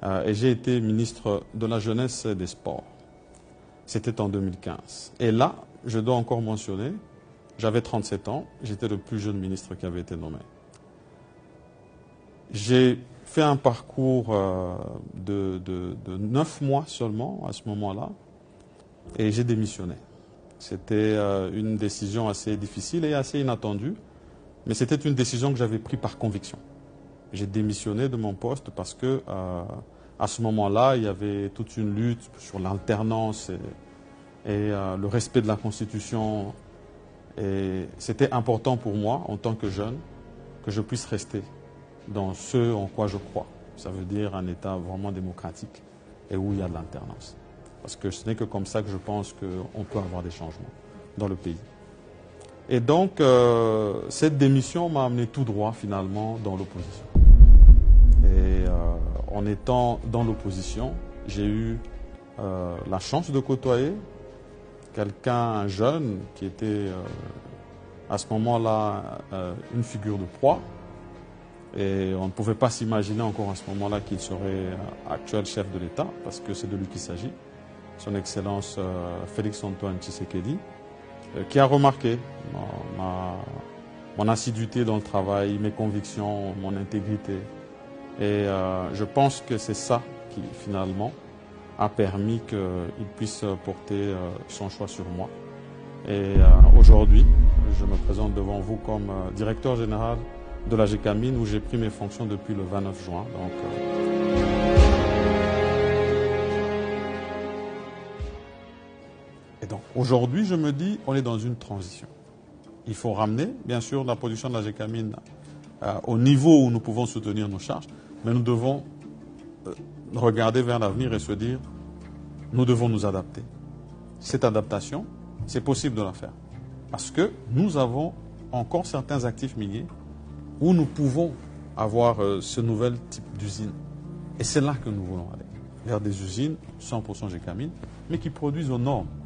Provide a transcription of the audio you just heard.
et j'ai été ministre de la Jeunesse et des Sports. C'était en 2015. Et là, je dois encore mentionner, j'avais 37 ans, j'étais le plus jeune ministre qui avait été nommé. J'ai fait un parcours de 9 mois seulement à ce moment-là, et j'ai démissionné. C'était une décision assez difficile et assez inattendue, mais c'était une décision que j'avais prise par conviction. J'ai démissionné de mon poste parce que à ce moment-là, il y avait toute une lutte sur l'alternance et le respect de la Constitution. Et c'était important pour moi, en tant que jeune, que je puisse rester dans ce en quoi je crois. Ça veut dire un État vraiment démocratique et où il y a de l'alternance. Parce que ce n'est que comme ça que je pense qu'on peut avoir des changements dans le pays. Et donc, cette démission m'a amené tout droit, finalement, dans l'opposition. Et en étant dans l'opposition, j'ai eu la chance de côtoyer quelqu'un jeune qui était à ce moment-là une figure de proie. Et on ne pouvait pas s'imaginer encore à ce moment-là qu'il serait actuel chef de l'État, parce que c'est de lui qu'il s'agit. Son Excellence Félix-Antoine Tshisekedi, qui a remarqué mon assiduité dans le travail, mes convictions, mon intégrité. Et je pense que c'est ça qui, finalement, a permis qu'il puisse porter son choix sur moi. Et aujourd'hui, je me présente devant vous comme directeur général de la GECAMIN, où j'ai pris mes fonctions depuis le 29 juin. Et donc, aujourd'hui, je me dis, on est dans une transition. Il faut ramener, bien sûr, la position de la GECAMIN au niveau où nous pouvons soutenir nos charges, mais nous devons regarder vers l'avenir et se dire, nous devons nous adapter. Cette adaptation, c'est possible de la faire. Parce que nous avons encore certains actifs miniers où nous pouvons avoir ce nouvel type d'usine. Et c'est là que nous voulons aller, vers des usines 100% GECAMIN, mais qui produisent aux normes.